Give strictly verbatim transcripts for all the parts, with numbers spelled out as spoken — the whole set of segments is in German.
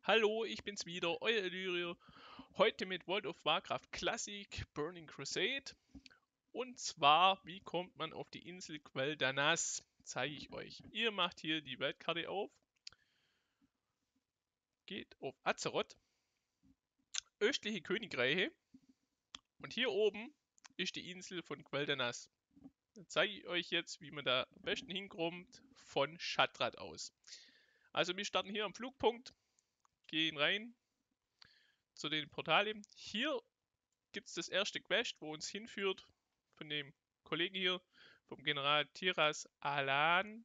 Hallo, ich bin's wieder, euer Illyrio. Heute mit World of Warcraft Classic Burning Crusade. Und zwar, wie kommt man auf die Insel Quel'Danas? Zeige ich euch. Ihr macht hier die Weltkarte auf, geht auf Azeroth, östliche Königreiche und hier oben ist die Insel von Quel'Danas. Dann zeige ich euch jetzt, wie man da am besten hinkommt von Shattrath aus. Also wir starten hier am Flugpunkt, gehen rein zu den Portalen. Hier gibt es das erste Quest, wo uns hinführt von dem Kollegen hier, vom General Tiras Alan.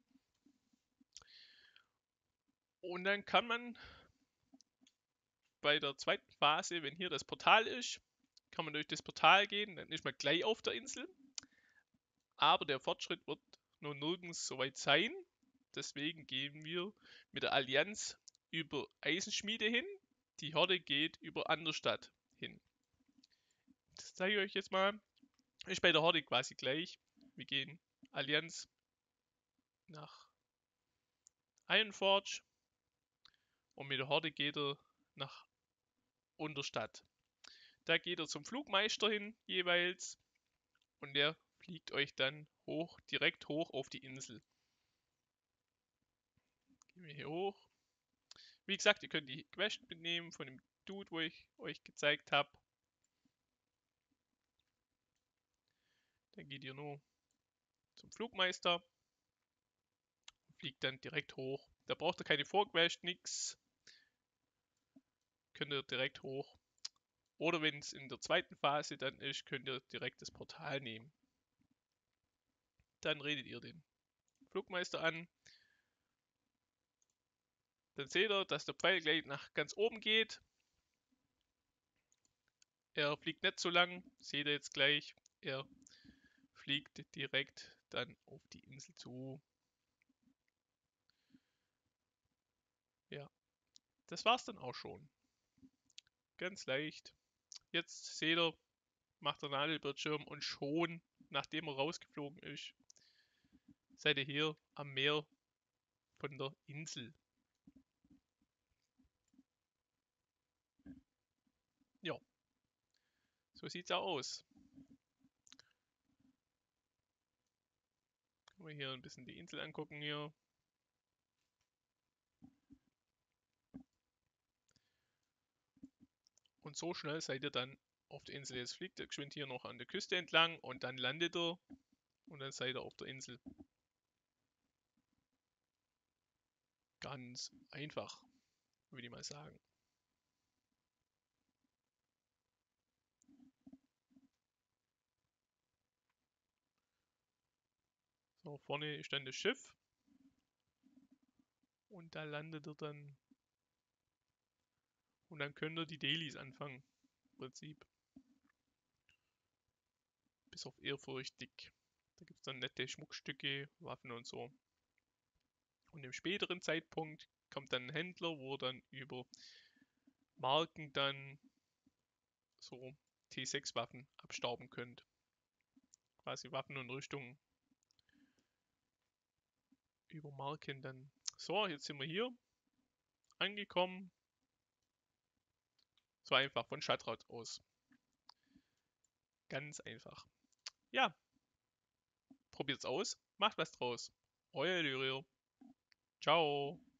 Und dann kann man bei der zweiten Phase, wenn hier das Portal ist, kann man durch das Portal gehen, dann ist man gleich auf der Insel. Aber der Fortschritt wird noch nirgends so weit sein. Deswegen gehen wir mit der Allianz über Eisenschmiede hin. Die Horde geht über Anderstadt hin. Das zeige ich euch jetzt mal. Ist bei der Horde quasi gleich. Wir gehen Allianz nach Ironforge und mit der Horde geht er nach Unterstadt. Da geht er zum Flugmeister hin jeweils und der fliegt euch dann hoch, direkt hoch auf die Insel. Gehen wir hier hoch. Wie gesagt, ihr könnt die Quest mitnehmen von dem Dude, wo ich euch gezeigt habe. Dann geht ihr nur zum Flugmeister und fliegt dann direkt hoch. Da braucht ihr keine Vorquest, nix. Könnt ihr direkt hoch. Oder wenn es in der zweiten Phase dann ist, könnt ihr direkt das Portal nehmen. Dann redet ihr den Flugmeister an. Dann seht ihr, dass der Pfeil gleich nach ganz oben geht. Er fliegt nicht so lang, seht ihr jetzt gleich. Er fliegt direkt dann auf die Insel zu. Ja, das war's dann auch schon. Ganz leicht. Jetzt seht ihr, macht der Nadelbildschirm und schon, nachdem er rausgeflogen ist, seid ihr hier am Meer von der Insel. Ja, so sieht's auch aus. Können wir hier ein bisschen die Insel angucken hier. Und so schnell seid ihr dann auf der Insel. Jetzt fliegt ihr geschwind hier noch an der Küste entlang und dann landet ihr und dann seid ihr auf der Insel. Ganz einfach, würde ich mal sagen. So, vorne ist dann das Schiff. Und da landet er dann. Und dann könnt ihr die Dailies anfangen. Im Prinzip. Bis auf ehrfurchtig. Da gibt es dann nette Schmuckstücke, Waffen und so. Und im späteren Zeitpunkt kommt dann ein Händler, wo ihr dann über Marken dann so T sechs Waffen abstauben könnt. Quasi Waffen und Rüstungen über Marken dann. So, jetzt sind wir hier angekommen. So einfach von Shattrath aus. Ganz einfach. Ja, probiert's aus, macht was draus. Euer Lyrio. Ciao.